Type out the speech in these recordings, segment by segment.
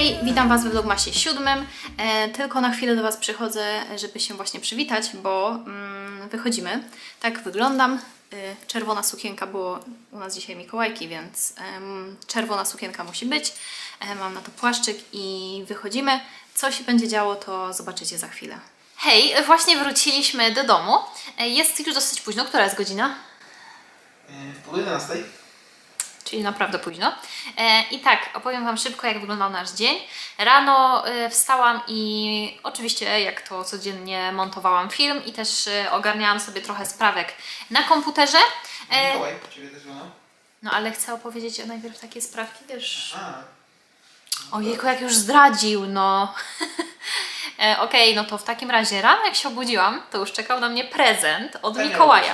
Hej, witam Was we vlogmasie 7. Tylko na chwilę do Was przychodzę, żeby się właśnie przywitać, bo wychodzimy. Tak wyglądam. Czerwona sukienka, bo u nas dzisiaj Mikołajki, więc czerwona sukienka musi być. Mam na to płaszczyk i wychodzimy. Co się będzie działo, to zobaczycie za chwilę. Hej, właśnie wróciliśmy do domu. Jest już dosyć późno. Która jest godzina? Po 11. Czyli naprawdę późno. I tak, opowiem Wam szybko, jak wyglądał nasz dzień. Rano wstałam i oczywiście, jak to codziennie, montowałam film i też ogarniałam sobie trochę sprawek na komputerze. Mikołaj, Ciebie też żona? No ale chcę opowiedzieć najpierw takie sprawki, wiesz... Ojejku, jak już zdradził, no. Okej, no to w takim razie rano, jak się obudziłam, to już czekał na mnie prezent od Mikołaja.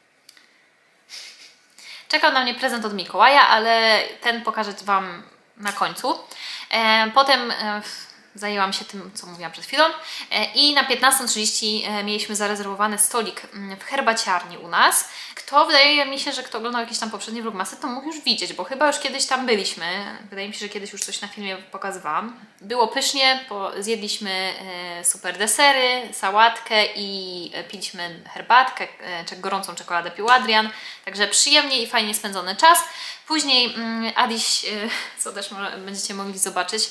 Czekał na mnie prezent od Mikołaja, ale ten pokażę Wam na końcu. Potem zajęłam się tym, co mówiłam przed chwilą i na 15:30 mieliśmy zarezerwowany stolik w herbaciarni u nas. Wydaje mi się, że kto oglądał jakieś tam poprzednie vlogmasy, to mógł już widzieć, bo chyba już kiedyś tam byliśmy. Wydaje mi się, że kiedyś już coś na filmie pokazywałam. Było pysznie, zjedliśmy super desery, sałatkę i piliśmy herbatkę, gorącą czekoladę pił Adrian. Także przyjemnie i fajnie spędzony czas. Później Adiś, co też będziecie mogli zobaczyć,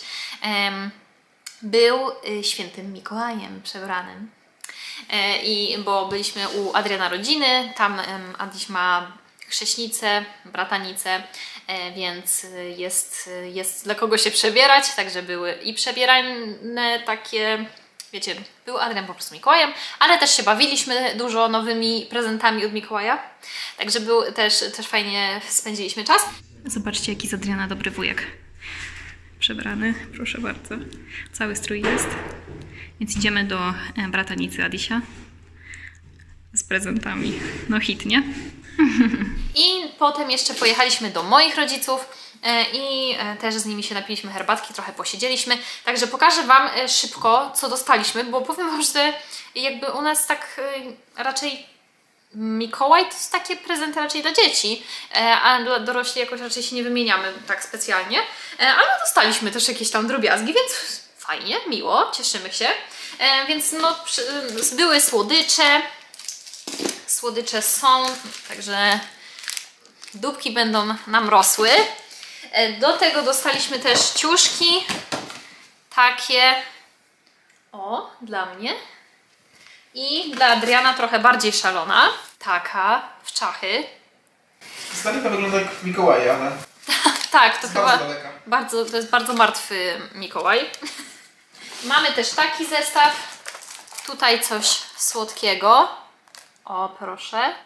był świętym Mikołajem przebranym. Bo byliśmy u Adriana rodziny, tam Adiś ma chrześnicę, bratanicę, więc jest dla kogo się przebierać, także były i przebierane takie, wiecie, był Adrian po prostu Mikołajem, ale też się bawiliśmy dużo nowymi prezentami od Mikołaja, także też fajnie spędziliśmy czas. Zobaczcie, jaki z Adriana dobry wujek. Przebrany, proszę bardzo. Cały strój jest. Więc idziemy do bratanicy Adisia z prezentami. No hit, nie? I potem jeszcze pojechaliśmy do moich rodziców i też z nimi się napiliśmy herbatki, trochę posiedzieliśmy. Także pokażę Wam szybko, co dostaliśmy, bo powiem Wam, że jakby u nas tak raczej Mikołaj to jest takie prezenty raczej dla dzieci, a dla dorośli jakoś raczej się nie wymieniamy tak specjalnie, ale dostaliśmy też jakieś tam drobiazgi, więc fajnie, miło, cieszymy się. Więc no, były słodycze. Słodycze są, także dupki będą nam rosły. Do tego dostaliśmy też ciuszki. Takie, o, dla mnie. I dla Adriana trochę bardziej szalona. Taka, w czachy. Z daleka wygląda jak Mikołaj, ale... Tak, to chyba bardzo to jest bardzo martwy Mikołaj. Mamy też taki zestaw. Tutaj coś słodkiego. O, proszę.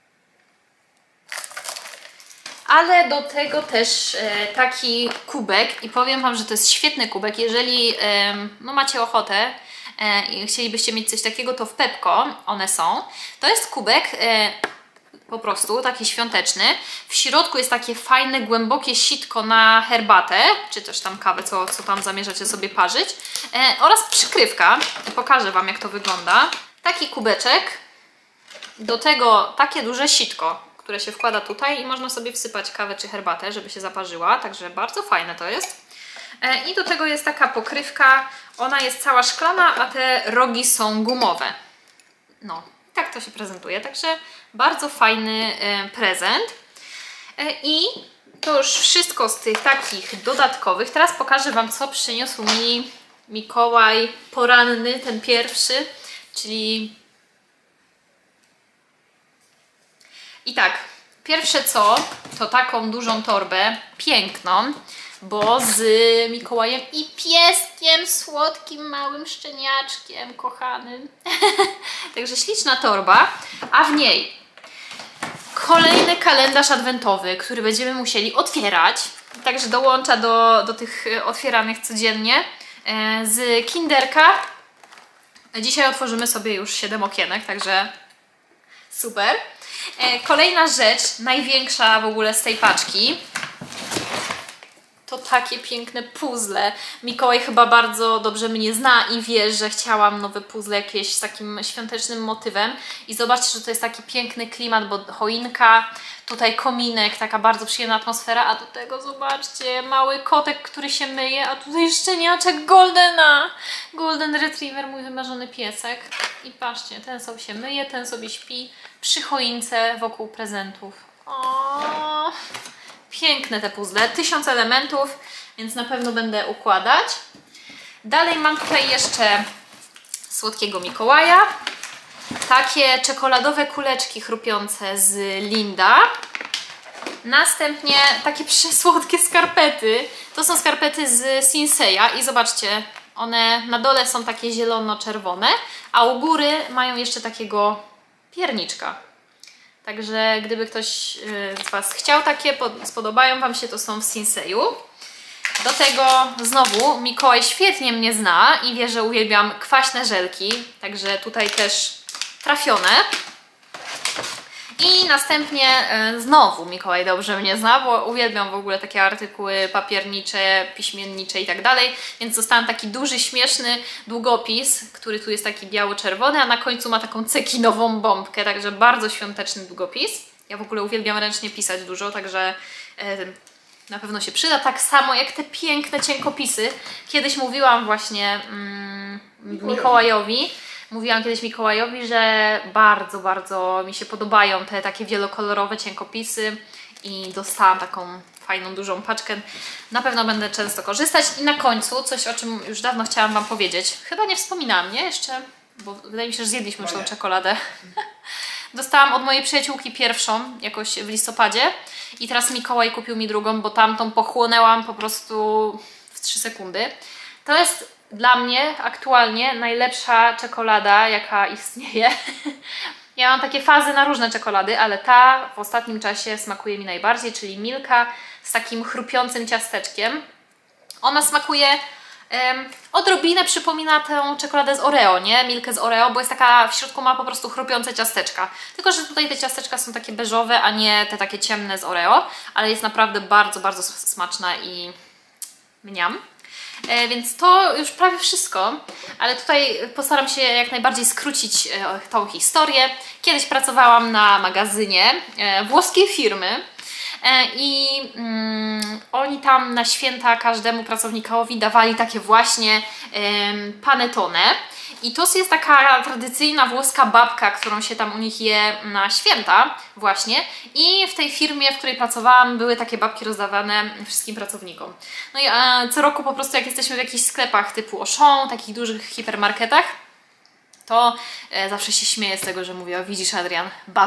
Ale do tego też taki kubek. I powiem Wam, że to jest świetny kubek. Jeżeli no, macie ochotę i chcielibyście mieć coś takiego, to w Pepko one są. To jest kubek po prostu taki świąteczny. W środku jest takie fajne, głębokie sitko na herbatę, czy też tam kawę, co tam zamierzacie sobie parzyć. Oraz przykrywka. Pokażę Wam, jak to wygląda. Taki kubeczek. Do tego takie duże sitko, które się wkłada tutaj i można sobie wsypać kawę czy herbatę, żeby się zaparzyła. Także bardzo fajne to jest. I do tego jest taka pokrywka. Ona jest cała szklana, a te rogi są gumowe. No, tak to się prezentuje. Także bardzo fajny prezent. I to już wszystko z tych takich dodatkowych. Teraz pokażę Wam, co przyniósł mi Mikołaj poranny, ten pierwszy. Czyli... I tak, pierwsze co, to taką dużą torbę, piękną, bo z Mikołajem i pieskiem, słodkim, małym szczeniaczkiem, kochanym. Także śliczna torba, a w niej kolejny kalendarz adwentowy, który będziemy musieli otwierać. Także dołącza do tych otwieranych codziennie z Kinderka. Dzisiaj otworzymy sobie już 7 okienek, także super. Kolejna rzecz, największa w ogóle z tej paczki, to takie piękne puzzle. Mikołaj chyba bardzo dobrze mnie zna i wie, że chciałam nowe puzzle jakieś z takim świątecznym motywem. I zobaczcie, że to jest taki piękny klimat, bo choinka, Tutaj kominek, taka bardzo przyjemna atmosfera, a do tego zobaczcie, mały kotek, który się myje, a tutaj szczeniaczek Goldena. Golden Retriever, mój wymarzony piesek. I patrzcie, ten sobie się myje, ten sobie śpi przy choince wokół prezentów. O, piękne te puzzle, 1000 elementów, więc na pewno będę układać. Dalej mam tutaj jeszcze słodkiego Mikołaja. Takie czekoladowe kuleczki chrupiące z Linda. Następnie takie przesłodkie skarpety. To są skarpety z Sinseya i zobaczcie, one na dole są takie zielono-czerwone, a u góry mają jeszcze takiego pierniczka. Także gdyby ktoś z Was chciał takie, spodobają Wam się, to są w Sinseyu. Do tego znowu Mikołaj świetnie mnie zna i wie, że uwielbiam kwaśne żelki, także tutaj też trafione. I następnie znowu Mikołaj dobrze mnie zna, bo uwielbiam w ogóle takie artykuły papiernicze, piśmiennicze i tak dalej, więc dostałam taki duży, śmieszny długopis, który tu jest taki biało-czerwony, a na końcu ma taką cekinową bombkę, także bardzo świąteczny długopis. Ja w ogóle uwielbiam ręcznie pisać dużo, także na pewno się przyda, tak samo jak te piękne cienkopisy. Kiedyś mówiłam właśnie Mówiłam kiedyś Mikołajowi, że bardzo mi się podobają te takie wielokolorowe cienkopisy i dostałam taką fajną, dużą paczkę. Na pewno będę często korzystać. I na końcu coś, o czym już dawno chciałam Wam powiedzieć. Chyba nie wspominałam, nie? Jeszcze, bo wydaje mi się, że zjedliśmy już tą czekoladę. Dostałam od mojej przyjaciółki pierwszą, jakoś w listopadzie i teraz Mikołaj kupił mi drugą, bo tamtą pochłonęłam po prostu w 3 sekundy. To jest dla mnie aktualnie najlepsza czekolada, jaka istnieje. Ja mam takie fazy na różne czekolady, ale ta w ostatnim czasie smakuje mi najbardziej, czyli Milka z takim chrupiącym ciasteczkiem. Ona smakuje, odrobinę przypomina tę czekoladę z Oreo, nie? Milkę z Oreo, bo jest taka, w środku ma po prostu chrupiące ciasteczka. Tylko że tutaj te ciasteczka są takie beżowe, a nie te takie ciemne z Oreo, ale jest naprawdę bardzo smaczna i mniam. Więc to już prawie wszystko, ale tutaj postaram się jak najbardziej skrócić tą historię. Kiedyś pracowałam na magazynie włoskiej firmy i oni tam na święta każdemu pracownikowi dawali takie właśnie panettone. I to jest taka tradycyjna włoska babka, którą się tam u nich je na święta właśnie. I w tej firmie, w której pracowałam, były takie babki rozdawane wszystkim pracownikom. No i co roku po prostu jak jesteśmy w jakichś sklepach typu Auchan, takich dużych hipermarketach, to zawsze się śmieję z tego, że mówię, o widzisz Adrian,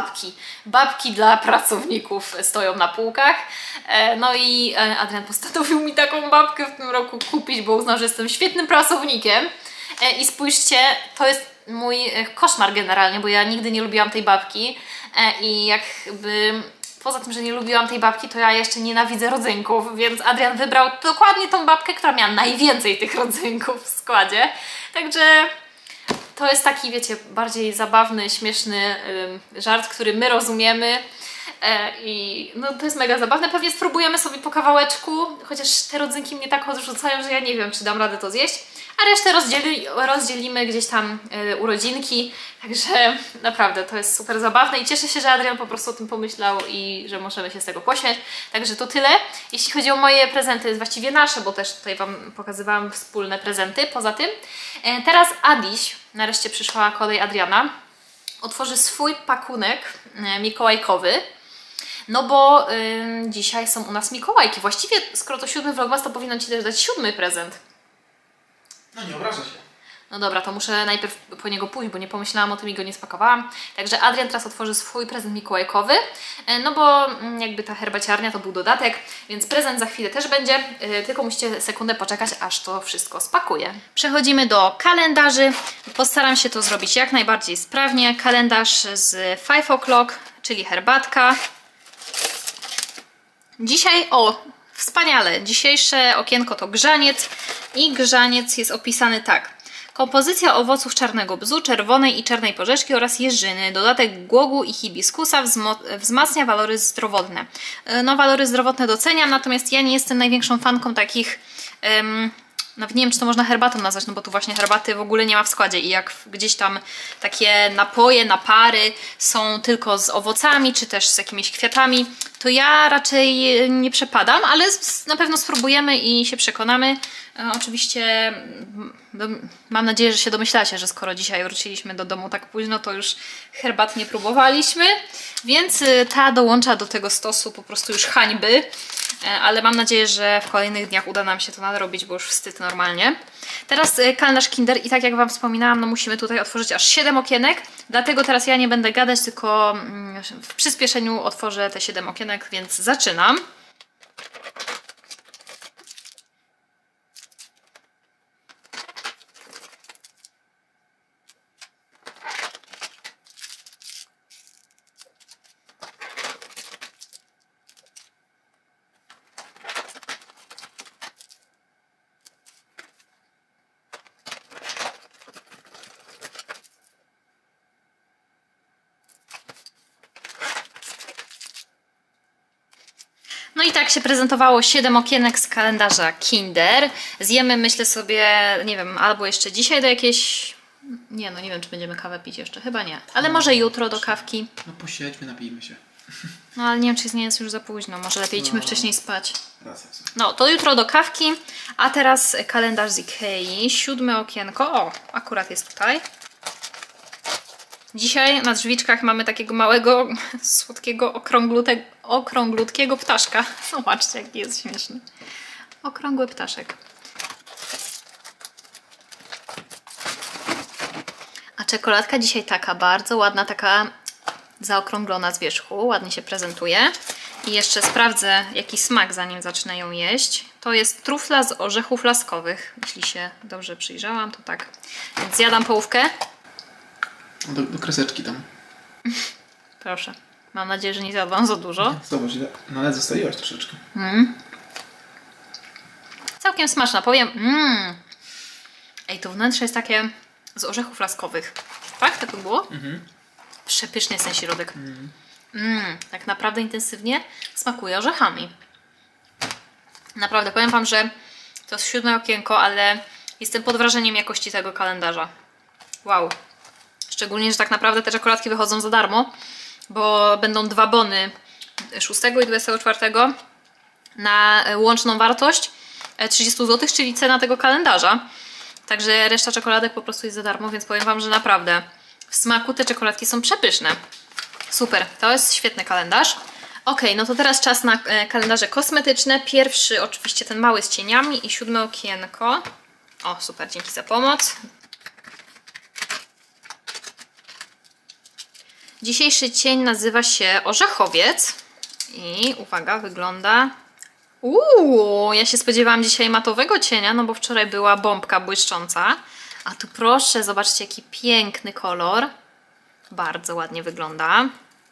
babki dla pracowników stoją na półkach. No i Adrian postanowił mi taką babkę w tym roku kupić, bo uznał, że jestem świetnym pracownikiem. I spójrzcie, to jest mój koszmar generalnie, bo ja nigdy nie lubiłam tej babki i jakby poza tym, że nie lubiłam tej babki, to ja jeszcze nienawidzę rodzynków, więc Adrian wybrał dokładnie tą babkę, która miała najwięcej tych rodzynków w składzie. Także to jest taki, wiecie, bardziej zabawny, śmieszny żart, który my rozumiemy. I no, to jest mega zabawne. Pewnie spróbujemy sobie po kawałeczku, chociaż te rodzynki mnie tak odrzucają, że ja nie wiem, czy dam radę to zjeść. A resztę rozdzielimy gdzieś tam urodzinki. Także naprawdę to jest super zabawne i cieszę się, że Adrian po prostu o tym pomyślał i że możemy się z tego pośmiać. Także to tyle. Jeśli chodzi o moje prezenty, właściwie nasze, bo też tutaj Wam pokazywałam wspólne prezenty. Poza tym teraz Adiś, nareszcie przyszła kolej Adriana, otworzy swój pakunek mikołajkowy. No bo dzisiaj są u nas Mikołajki. Właściwie, skoro to 7 vlogmas, to powinno Ci też dać 7 prezent. No nie obraża się. No dobra, to muszę najpierw po niego pójść, bo nie pomyślałam o tym i go nie spakowałam. Także Adrian teraz otworzy swój prezent mikołajkowy. No bo jakby ta herbaciarnia to był dodatek, więc prezent za chwilę też będzie. Tylko musicie sekundę poczekać, aż to wszystko spakuję. Przechodzimy do kalendarzy. Postaram się to zrobić jak najbardziej sprawnie. Kalendarz z 5 o'clock, czyli herbatka. Dzisiaj, wspaniale, dzisiejsze okienko to grzaniec i grzaniec jest opisany tak. Kompozycja owoców czarnego bzu, czerwonej i czarnej porzeczki oraz jeżyny, dodatek głogu i hibiskusa wzmacnia walory zdrowotne. No walory zdrowotne doceniam, natomiast ja nie jestem największą fanką takich Nawet nie wiem, czy to można herbatą nazwać, no bo tu właśnie herbaty w ogóle nie ma w składzie i jak gdzieś tam takie napoje, napary są tylko z owocami, czy też z jakimiś kwiatami, to ja raczej nie przepadam, ale na pewno spróbujemy i się przekonamy. Oczywiście mam nadzieję, że się domyślacie, że skoro dzisiaj wróciliśmy do domu tak późno, to już herbat nie próbowaliśmy, więc ta dołącza do tego stosu po prostu już hańby. Ale mam nadzieję, że w kolejnych dniach uda nam się to nadrobić, bo już wstyd normalnie. Teraz kalendarz Kinder i tak jak Wam wspominałam, no musimy tutaj otworzyć aż 7 okienek, dlatego teraz ja nie będę gadać, tylko w przyspieszeniu otworzę te 7 okienek, więc zaczynam. No i tak się prezentowało 7 okienek z kalendarza Kinder. Zjemy, myślę sobie, nie wiem, albo jeszcze dzisiaj do jakiejś... Nie, no nie wiem, czy będziemy kawę pić jeszcze, chyba nie. Ale może jutro do kawki. No posiedźmy, napijmy się. No ale nie wiem, czy nie jest już za późno, może lepiej idźmy wcześniej spać. Racja. No, to jutro do kawki, a teraz kalendarz z Ikei, 7 okienko. O, akurat jest tutaj. Dzisiaj na drzwiczkach mamy takiego małego, słodkiego, okrąglutkiego ptaszka. Zobaczcie, jaki jest śmieszny. Okrągły ptaszek. A czekoladka dzisiaj taka bardzo ładna, taka zaokrąglona z wierzchu. Ładnie się prezentuje. I jeszcze sprawdzę, jaki smak, zanim zacznę ją jeść. To jest trufla z orzechów laskowych. Jeśli się dobrze przyjrzałam, to tak. Więc zjadam połówkę. Do kreseczki tam. Proszę. Mam nadzieję, że nie zjadłam za dużo. Zobacz, nawet zostawiłaś troszeczkę. Całkiem smaczna, powiem. Ej, to wnętrze jest takie z orzechów laskowych. Tak? Tak by było? Przepyszny jest ten środek. Tak naprawdę intensywnie smakuje orzechami. Naprawdę, powiem Wam, że to jest 7 okienko, ale jestem pod wrażeniem jakości tego kalendarza. Wow. Szczególnie, że tak naprawdę te czekoladki wychodzą za darmo, bo będą 2 bony 6 i 24 na łączną wartość 30 zł, czyli cena tego kalendarza. Także reszta czekoladek po prostu jest za darmo, więc powiem Wam, że naprawdę w smaku te czekoladki są przepyszne. Super, to jest świetny kalendarz. Ok, no to teraz czas na kalendarze kosmetyczne. Pierwszy oczywiście ten mały z cieniami i 7 okienko. O, super, dzięki za pomoc. Dzisiejszy cień nazywa się orzechowiec i uwaga, wygląda... ja się spodziewałam dzisiaj matowego cienia, no bo wczoraj była bombka błyszcząca. A tu proszę, zobaczcie jaki piękny kolor. Bardzo ładnie wygląda.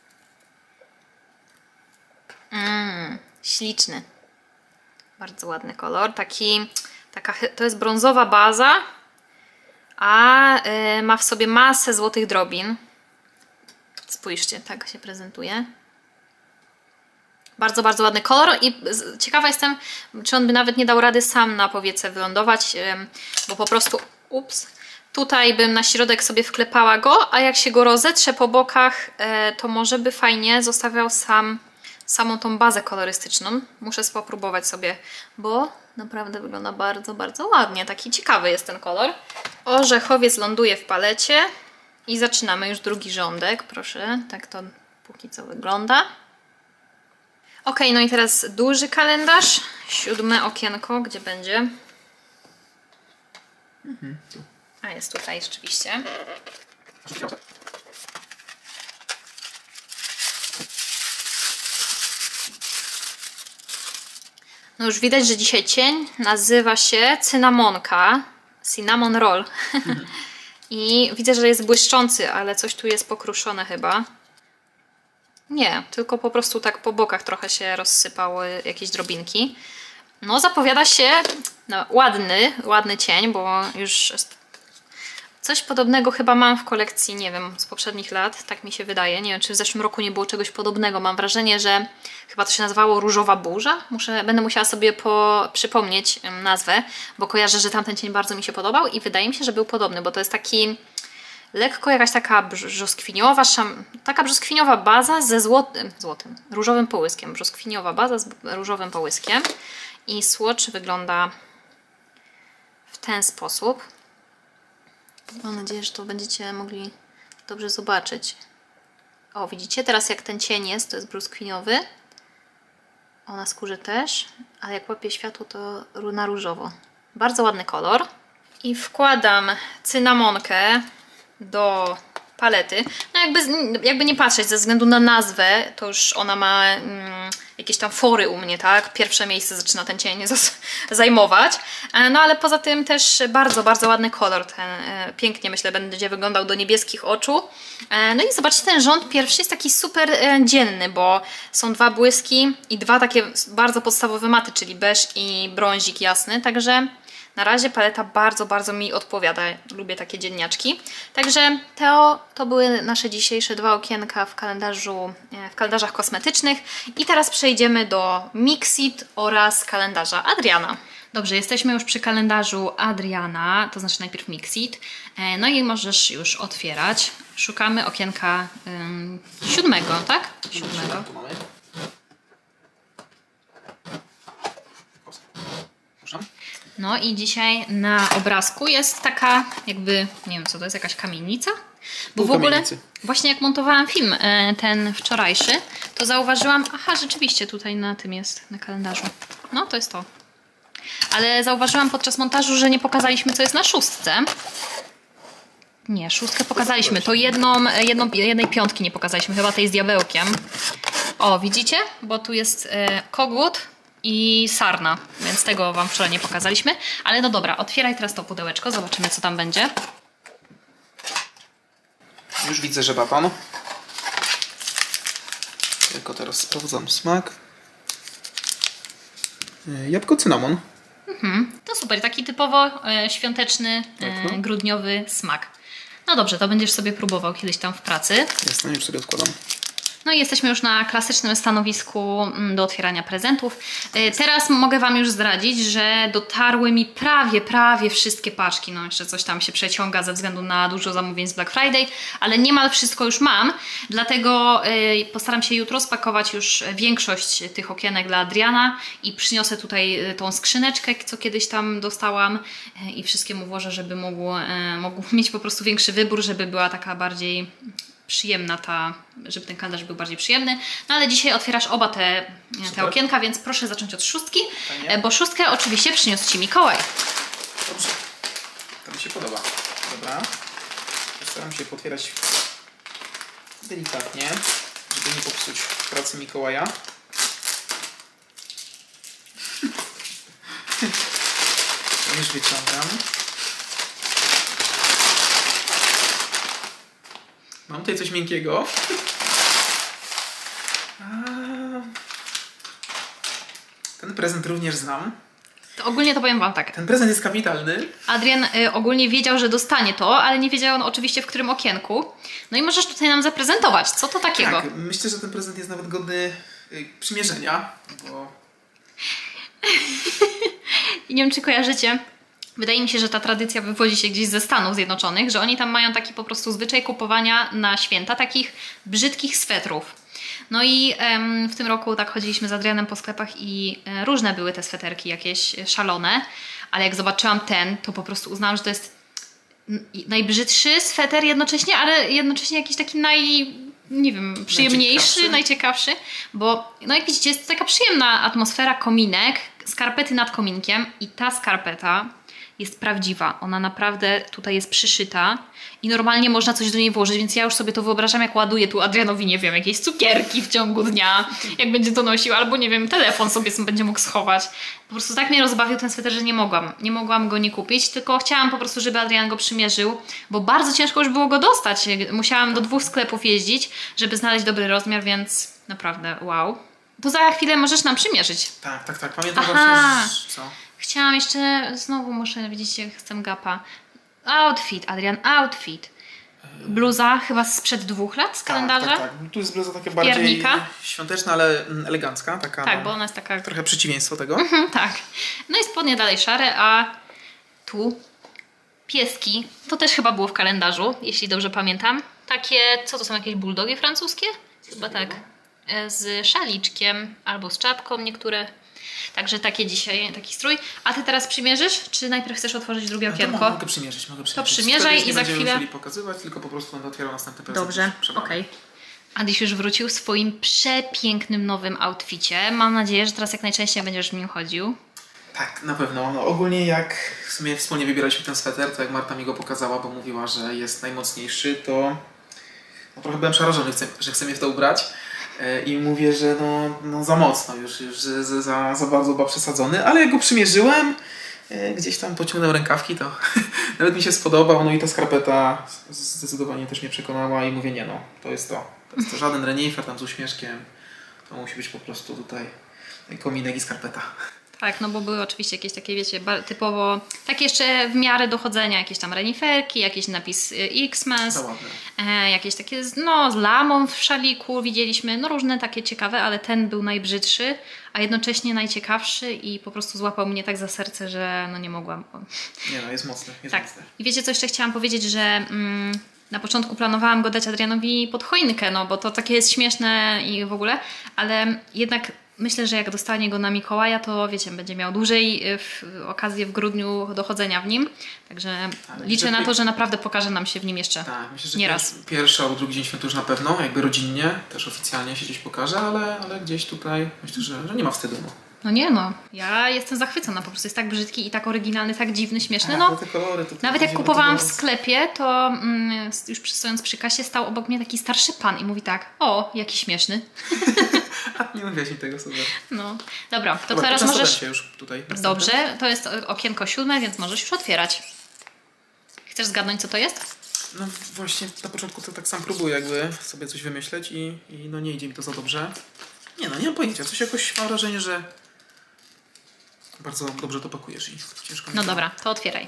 Śliczny. Bardzo ładny kolor. To jest brązowa baza, a ma w sobie masę złotych drobin. Spójrzcie, tak się prezentuje. Bardzo, bardzo ładny kolor i ciekawa jestem, czy on by nawet nie dał rady sam na powiece wylądować, bo po prostu, tutaj bym na środek sobie wklepała go, a jak się go rozetrze po bokach, to może by fajnie zostawiał samą tą bazę kolorystyczną. Muszę spróbować sobie, bo naprawdę wygląda bardzo, bardzo ładnie. Taki ciekawy jest ten kolor. Orzechowiec ląduje w palecie i zaczynamy już drugi rządek. Proszę, tak to póki co wygląda. Ok, no i teraz duży kalendarz. 7 okienko, gdzie będzie? A, jest tutaj rzeczywiście. No już widać, że dzisiaj cień nazywa się cynamonka. Cinnamon roll. I widzę, że jest błyszczący, ale coś tu jest pokruszone chyba. Nie, tylko po prostu tak po bokach trochę się rozsypały jakieś drobinki. No zapowiada się ładny cień, bo już Coś podobnego chyba mam w kolekcji, nie wiem, z poprzednich lat, tak mi się wydaje. Nie wiem, czy w zeszłym roku nie było czegoś podobnego. Mam wrażenie, że chyba to się nazywało Różowa Burza. Będę musiała sobie przypomnieć nazwę, bo kojarzę, że tamten cień bardzo mi się podobał i wydaje mi się, że był podobny, bo to jest taki lekko jakaś taka brzoskwiniowa baza ze różowym połyskiem. Brzoskwiniowa baza z różowym połyskiem i swatch wygląda w ten sposób. Mam nadzieję, że to będziecie mogli dobrze zobaczyć. O, widzicie? Teraz jak ten cień jest, to jest brzoskwiniowy. O, na skórze też. A jak łapie światło, to na różowo. Bardzo ładny kolor. I wkładam cynamonkę do palety. No jakby nie patrzeć, ze względu na nazwę, to już ona ma jakieś tam fory u mnie, tak? Pierwsze miejsce zaczyna ten cień zajmować. No ale poza tym też bardzo, bardzo ładny kolor. Ten pięknie, myślę, będzie wyglądał do niebieskich oczu. No i zobaczcie, ten rząd pierwszy jest taki super dzienny, bo są dwa błyski i dwa takie bardzo podstawowe maty, czyli beż i brązik jasny, także na razie paleta bardzo, bardzo mi odpowiada. Lubię takie dzienniaczki. Także to były nasze dzisiejsze dwa okienka w kalendarzach kosmetycznych. I teraz przejdziemy do Mixit oraz kalendarza Adriana. Dobrze, jesteśmy już przy kalendarzu Adriana, to znaczy najpierw Mixit. No i możesz już otwierać. Szukamy okienka 7, tak? 7. Tu mamy. Proszę. No i dzisiaj na obrazku jest taka jakby, nie wiem co to jest, jakaś kamienica? Bo w ogóle właśnie jak montowałam film ten wczorajszy, to zauważyłam, aha, rzeczywiście tutaj na tym jest, na kalendarzu. No to jest to. Ale zauważyłam podczas montażu, że nie pokazaliśmy co jest na 6. Nie, 6 pokazaliśmy, to jednej piątki nie pokazaliśmy, chyba tej z diabełkiem. O, widzicie? Bo tu jest kogut i sarna, więc tego Wam wczoraj nie pokazaliśmy. Ale no dobra, otwieraj teraz to pudełeczko, zobaczymy co tam będzie. Już widzę, że baton. Tylko teraz sprawdzam smak. Jabłko cynamon. To super, taki typowo świąteczny, grudniowy smak. No dobrze, to będziesz sobie próbował kiedyś tam w pracy. Jasne, już sobie odkładam. No i jesteśmy już na klasycznym stanowisku do otwierania prezentów. Teraz mogę Wam już zdradzić, że dotarły mi prawie wszystkie paczki. No jeszcze coś tam się przeciąga ze względu na dużo zamówień z Black Friday, ale niemal wszystko już mam. Dlatego postaram się jutro spakować już większość tych okienek dla Adriana i przyniosę tutaj tą skrzyneczkę, co kiedyś tam dostałam i wszystkiemu włożę, żeby mógł mieć po prostu większy wybór, żeby była taka bardziej przyjemna żeby ten kalendarz był bardziej przyjemny. No ale dzisiaj otwierasz oba te okienka, więc proszę zacząć od 6, bo 6 oczywiście przyniósł Ci Mikołaj. Dobrze. To mi się podoba. Dobra. Postaram się potwierać delikatnie, żeby nie popsuć pracy Mikołaja. Już wyciągam. Mam tutaj coś miękkiego. Ten prezent również znam. To ogólnie to powiem Wam tak. Ten prezent jest kapitalny. Adrian ogólnie wiedział, że dostanie to, ale nie wiedział on oczywiście w którym okienku. No i możesz tutaj nam zaprezentować. Co to takiego? Tak, myślę, że ten prezent jest nawet godny przymierzenia, bo... I nie wiem, czy kojarzycie. Wydaje mi się, że ta tradycja wywodzi się gdzieś ze Stanów Zjednoczonych, że oni tam mają taki po prostu zwyczaj kupowania na święta takich brzydkich swetrów. No i w tym roku tak chodziliśmy z Adrianem po sklepach i różne były te sweterki, jakieś szalone, ale jak zobaczyłam ten, to po prostu uznałam, że to jest najbrzydszy sweter jednocześnie, ale jednocześnie jakiś taki nie wiem, przyjemniejszy, najciekawszy, bo no jak widzicie, jest to taka przyjemna atmosfera, kominek, skarpety nad kominkiem i ta skarpeta jest prawdziwa. Ona naprawdę tutaj jest przyszyta i normalnie można coś do niej włożyć, więc ja już sobie to wyobrażam, jak ładuję tu Adrianowi, nie wiem, jakieś cukierki w ciągu dnia, jak będzie to nosił, albo nie wiem, telefon sobie będzie mógł schować. Po prostu tak mnie rozbawił ten sweter, że nie mogłam go nie kupić, tylko chciałam po prostu, żeby Adrian go przymierzył, bo bardzo ciężko już było go dostać. Musiałam do 2 sklepów jeździć, żeby znaleźć dobry rozmiar, więc naprawdę wow. To za chwilę możesz nam przymierzyć. Tak. Pamiętam właśnie, co? Chciałam jeszcze, znowu muszę, widzicie, chcę gapa. Outfit, Adrian, outfit. Bluza chyba sprzed 2 lat z kalendarza. Tak. Tu jest bluza taka bardziej Piernika. świąteczna, ale elegancka. Taka, Tak, bo ona jest taka... trochę przeciwieństwo tego. Tak. No i spodnie dalej szare, a tu pieski. To też chyba było w kalendarzu, jeśli dobrze pamiętam. Takie, co to są, jakieś bulldogi francuskie? Chyba tak. Z szaliczkiem albo z czapką niektóre. Także takie dzisiaj, taki strój. A ty teraz przymierzysz? Czy najpierw chcesz otworzyć drugie okienko? Mogę przymierzyć. To przymierzaj i za chwilę... musieli pokazywać, tylko po prostu będę otwierał następny prezent. Dobrze, okej. Adiś już wrócił w swoim przepięknym nowym outficie. Mam nadzieję, że teraz jak najczęściej będziesz w nim chodził. Tak, na pewno. No, ogólnie jak w sumie wspólnie wybieraliśmy ten sweter, to jak Marta mi go pokazała, bo mówiła, że jest najmocniejszy, to no, trochę byłem przerażony, że chcę mnie w to ubrać. I mówię, że no za mocno, już za bardzo chyba przesadzony, ale jak go przymierzyłem, gdzieś tam pociągnąłem rękawki, to nawet mi się spodobał, no i ta skarpeta zdecydowanie też mnie przekonała i mówię, nie no, to jest to żaden renifer tam z uśmieszkiem, to musi być po prostu tutaj kominek i skarpeta. Tak, no bo były oczywiście jakieś takie, wiecie, typowo, takie jeszcze w miarę dochodzenia, jakieś tam reniferki, jakiś napis Xmas, jakieś takie, no z lamą w szaliku widzieliśmy, no różne takie ciekawe, ale ten był najbrzydszy, a jednocześnie najciekawszy i po prostu złapał mnie tak za serce, że no nie mogłam. Nie no, jest mocny, jest tak. mocny. I wiecie co, jeszcze chciałam powiedzieć, że na początku planowałam go dać Adrianowi pod choinkę, no bo to takie jest śmieszne i w ogóle, ale jednak myślę, że jak dostanie go na Mikołaja, to wiecie, będzie miał dłużej okazję w grudniu dochodzenia w nim. Także liczę na to, że naprawdę pokaże nam się w nim jeszcze myślę, że nieraz. Pierwszy albo drugi dzień świąt już na pewno, jakby rodzinnie, też oficjalnie się gdzieś pokaże, ale gdzieś tutaj myślę, że nie ma wstydu. No nie no, ja jestem zachwycona, po prostu jest tak brzydki i tak oryginalny, tak dziwny, śmieszny. No, te kolory, nawet jak kupowałam w sklepie, to już stojąc przy kasie stał obok mnie taki starszy pan i mówi tak, o, jaki śmieszny. A nie mówiłaś mi tego sobie. No, dobra, to teraz możesz... się już tutaj. Dobrze, to jest okienko 7, więc możesz już otwierać. Chcesz zgadnąć, co to jest? No właśnie na początku to tak sam próbuję jakby sobie coś wymyśleć i no nie idzie mi to za dobrze. Nie no, nie mam pojęcia, coś jakoś mam wrażenie, że bardzo dobrze to pakujesz i ciężko mi No to... dobra, to otwieraj.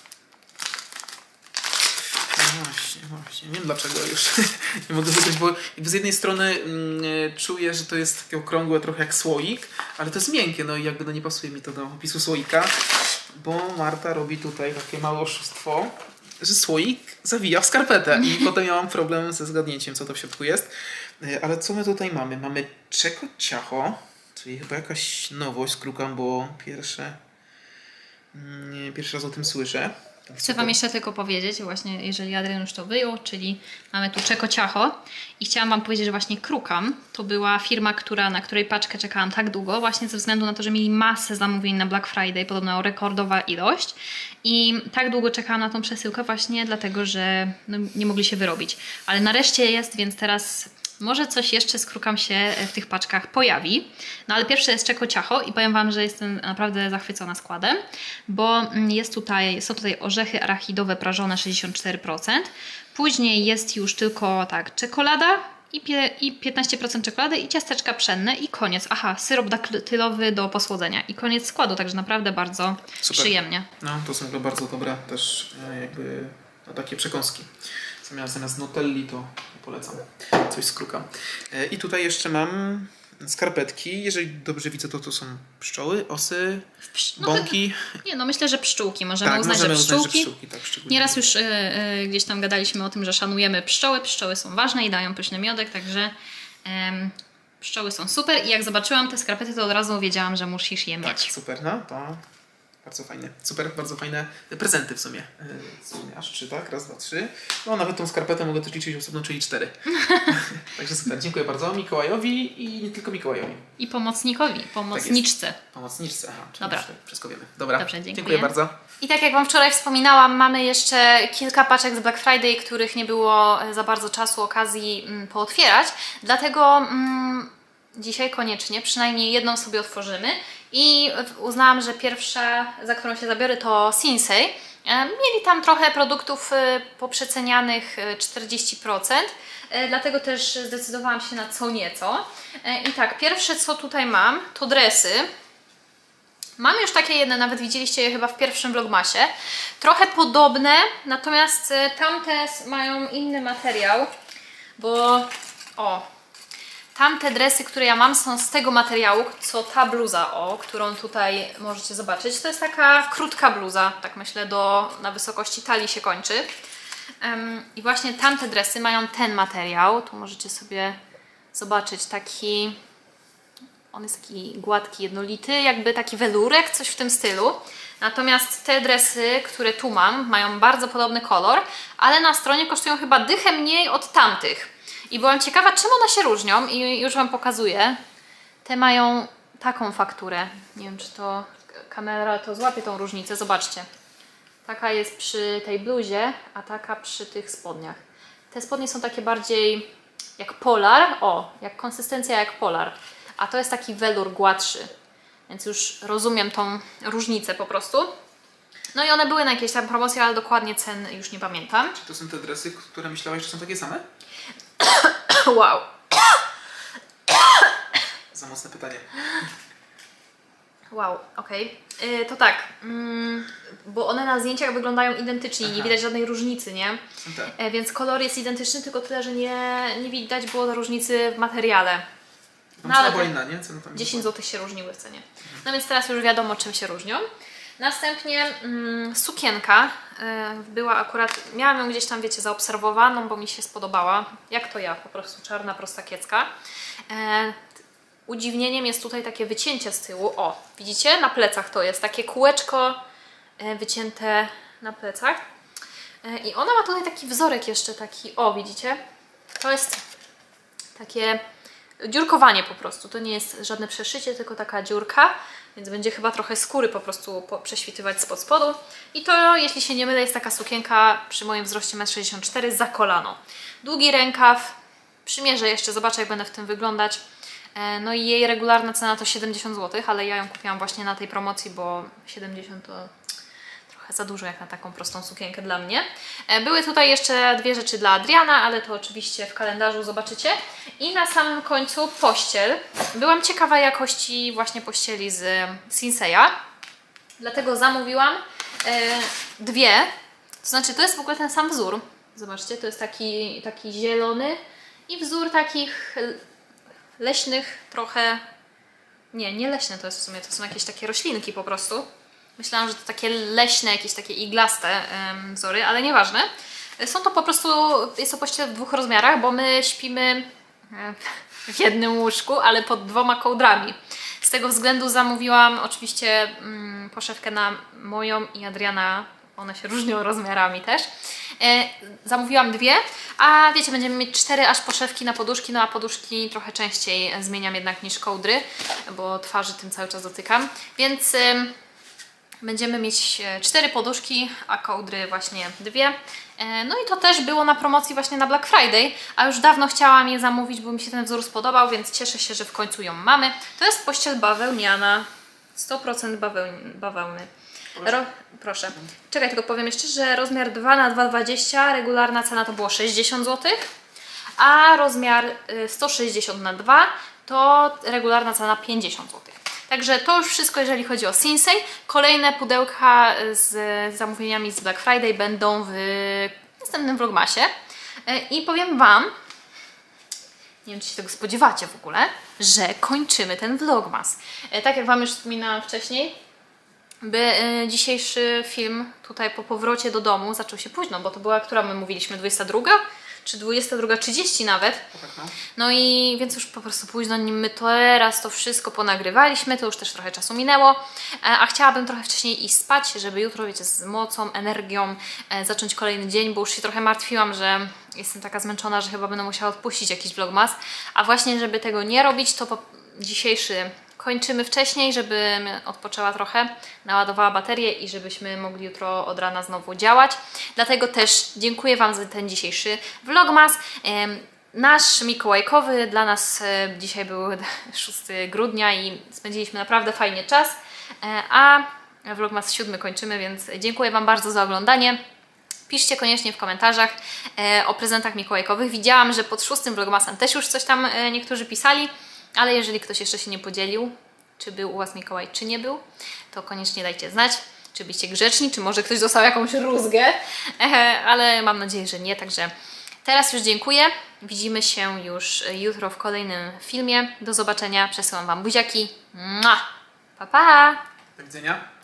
No właśnie, wiem dlaczego już nie mogę wygrać, bo z jednej strony czuję, że to jest takie okrągłe trochę jak słoik, ale to jest miękkie, no i jakby no nie pasuje mi to do opisu słoika, bo Marta robi tutaj takie małe oszustwo, że słoik zawija w skarpetę i potem ja mam problem ze zgadnięciem, co to w środku jest. Ale co my tutaj mamy? Mamy Czeko Ciacho, czyli chyba jakaś nowość z Krukam, bo pierwszy raz o tym słyszę. Chcę Wam jeszcze tylko powiedzieć, właśnie jeżeli Adrian już to wyjął, czyli mamy tu Czeko Ciacho i chciałam Wam powiedzieć, że właśnie Krukam to była firma, na której paczkę czekałam tak długo, właśnie ze względu na to, że mieli masę zamówień na Black Friday, podobno rekordowa ilość i tak długo czekałam na tą przesyłkę właśnie dlatego, że no, nie mogli się wyrobić. Ale nareszcie jest, więc teraz... Może coś jeszcze z Krukam się w tych paczkach pojawi. No ale pierwsze jest Czeko Ciacho i powiem Wam, że jestem naprawdę zachwycona składem, bo są tutaj orzechy arachidowe prażone 64%. Później jest już tylko tak czekolada i 15% czekolady i ciasteczka pszenne i koniec. Aha, syrop daktylowy do posłodzenia i koniec składu, także naprawdę bardzo przyjemnie. No to są bardzo dobre też jakby no, takie przekąski. Zamiast Nutelli to polecam coś z Kruka. I tutaj jeszcze mam skarpetki. Jeżeli dobrze widzę, to są pszczoły, osy, bąki. Myślę, że pszczółki. Możemy uznać, że pszczółki. Tak, nieraz już gdzieś tam gadaliśmy o tym, że szanujemy pszczoły. Pszczoły są ważne i dają pyszny miodek, także pszczoły są super. I jak zobaczyłam te skarpety, to od razu wiedziałam, że musisz je mieć. Tak, super. No to bardzo fajne. Super, bardzo fajne prezenty w sumie. Aż 3, tak? Raz, 2, 3. No nawet tą skarpetę mogę też liczyć osobno, czyli 4. Także super. Dziękuję bardzo Mikołajowi i nie tylko Mikołajowi. I pomocnikowi, pomocniczce. Tak pomocniczce, aha. Dobra. Wszystko wiemy. Dobra. Dobrze, dziękuję bardzo. I tak jak Wam wczoraj wspominałam, mamy jeszcze kilka paczek z Black Friday, których nie było za bardzo czasu, okazji pootwierać. Dlatego dzisiaj koniecznie, przynajmniej jedną sobie otworzymy. I uznałam, że pierwsza, za którą się zabiorę, to Sinsay. Mieli tam trochę produktów poprzecenianych 40%, dlatego też zdecydowałam się na co nieco. I tak, pierwsze co tutaj mam, to dresy. Mam już takie jedne, nawet widzieliście je chyba w pierwszym vlogmasie. Trochę podobne, natomiast tamte mają inny materiał, bo tamte dresy, które ja mam, są z tego materiału, co ta bluza, którą tutaj możecie zobaczyć. To jest taka krótka bluza, tak myślę, na wysokości talii się kończy. I właśnie tamte dresy mają ten materiał. Tu możecie sobie zobaczyć on jest taki gładki, jednolity, jakby taki welurek, coś w tym stylu. Natomiast te dresy, które tu mam, mają bardzo podobny kolor, ale na stronie kosztują chyba dychę mniej od tamtych. I byłam ciekawa, czym one się różnią i już Wam pokazuję. Te mają taką fakturę. Nie wiem, czy to kamera to złapie tą różnicę. Zobaczcie. Taka jest przy tej bluzie, a taka przy tych spodniach. Te spodnie są takie bardziej jak polar. Jak konsystencja jak polar. A to jest taki welur gładszy. Więc już rozumiem tą różnicę po prostu. No i one były na jakiejś tam promocji, ale dokładnie cen już nie pamiętam. Czy to są te dresy, które myślałaś, że są takie same? Wow. Za mocne pytanie. Wow, okej. To tak, bo one na zdjęciach wyglądają identycznie, nie widać żadnej różnicy, nie? Tak. Więc kolor jest identyczny, tylko tyle, że nie widać było różnicy w materiale. No ale była inna, nie? Cena tam 10 zł się różniły w cenie. No więc teraz już wiadomo, czym się różnią. Następnie sukienka była akurat, miałam ją gdzieś tam, wiecie, zaobserwowaną, bo mi się spodobała. Jak to ja, po prostu czarna, prostakiecka. Udziwnieniem jest tutaj takie wycięcie z tyłu. Widzicie? Na plecach to jest takie kółeczko wycięte na plecach. I ona ma tutaj taki wzorek jeszcze taki, widzicie? To jest takie dziurkowanie po prostu. To nie jest żadne przeszycie, tylko taka dziurka. Więc będzie chyba trochę skóry po prostu prześwitywać spod spodu. I to, jeśli się nie mylę, jest taka sukienka przy moim wzroście 1,64 m za kolano. Długi rękaw. Przymierzę jeszcze, zobaczę jak będę w tym wyglądać. No i jej regularna cena to 70 zł, ale ja ją kupiłam właśnie na tej promocji, bo 70 to trochę za dużo jak na taką prostą sukienkę dla mnie. Były tutaj jeszcze dwie rzeczy dla Adriana, ale to oczywiście w kalendarzu zobaczycie. I na samym końcu pościel. Byłam ciekawa jakości właśnie pościeli z Sinseya, dlatego zamówiłam dwie. To znaczy to jest w ogóle ten sam wzór. Zobaczcie, to jest taki zielony i wzór takich leśnych trochę... Nie leśne to jest w sumie, to są jakieś takie roślinki po prostu. Myślałam, że to takie leśne, jakieś takie iglaste wzory, ale nieważne. Są to po prostu, jest to pościel w dwóch rozmiarach, bo my śpimy w jednym łóżku, ale pod 2 kołdrami. Z tego względu zamówiłam oczywiście poszewkę na moją i Adriana. One się różnią rozmiarami też. Zamówiłam dwie, a wiecie, będziemy mieć 4 aż poszewki na poduszki, no a poduszki trochę częściej zmieniam jednak niż kołdry, bo twarzy tym cały czas dotykam, więc będziemy mieć 4 poduszki, a kołdry właśnie 2. No i to też było na promocji właśnie na Black Friday, a już dawno chciałam je zamówić, bo mi się ten wzór spodobał, więc cieszę się, że w końcu ją mamy. To jest pościel bawełniana, 100% bawełny. Proszę. Czekaj, tylko powiem jeszcze, że rozmiar 2 na 2,20, regularna cena to było 60 zł, a rozmiar 160 na 2 to regularna cena 50 zł. Także to już wszystko, jeżeli chodzi o Sinsay. Kolejne pudełka z zamówieniami z Black Friday będą w następnym vlogmasie. I powiem Wam, nie wiem, czy się tego spodziewacie w ogóle, że kończymy ten vlogmas. Tak jak Wam już wspominałam wcześniej, dzisiejszy film tutaj po powrocie do domu zaczął się późno, bo to była, która my mówiliśmy, 22? Czy 22:30 nawet. No i więc już po prostu późno, nim my teraz to wszystko ponagrywaliśmy, to już też trochę czasu minęło, a chciałabym trochę wcześniej iść spać, żeby jutro, wiecie, z mocą, energią zacząć kolejny dzień, bo już się trochę martwiłam, że jestem taka zmęczona, że chyba będę musiała odpuścić jakiś vlogmas, a właśnie żeby tego nie robić, to dzisiejszy kończymy wcześniej, żebym odpoczęła trochę, naładowała baterię i żebyśmy mogli jutro od rana znowu działać. Dlatego też dziękuję Wam za ten dzisiejszy vlogmas. Nasz mikołajkowy dla nas dzisiaj był 6 grudnia i spędziliśmy naprawdę fajnie czas, a vlogmas 7 kończymy, więc dziękuję Wam bardzo za oglądanie. Piszcie koniecznie w komentarzach o prezentach mikołajkowych. Widziałam, że pod 6 vlogmasem też już coś tam niektórzy pisali, ale jeżeli ktoś jeszcze się nie podzielił, czy był u Was Mikołaj, czy nie był. To koniecznie dajcie znać, czy byście grzeczni, czy może ktoś dostał jakąś rózgę, ale mam nadzieję, że nie, także teraz już dziękuję. Widzimy się już jutro w kolejnym filmie. Do zobaczenia, przesyłam Wam buziaki. Mua! Pa, pa! Do widzenia.